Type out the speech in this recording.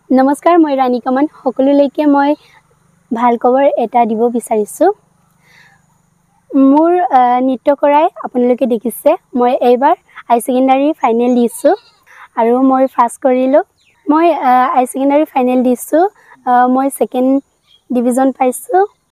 নমস্কাৰ, মই ৰাণী কামান। সকলোলৈকে মই ভাল খবৰ এটা দিব বিচাৰিছোঁ। মোৰ নৃত্য কৰাই আপোনালোকে দেখিছে। মই এইবাৰ হাই ছেকেণ্ডাৰী ফাইনেল দিছোঁ আৰু মই পাছ কৰিলোঁ। মই হাই ছেকেণ্ডাৰী ফাইনেল দিছোঁ। মই ছেকেণ্ড ডিভিজন পাইছোঁ।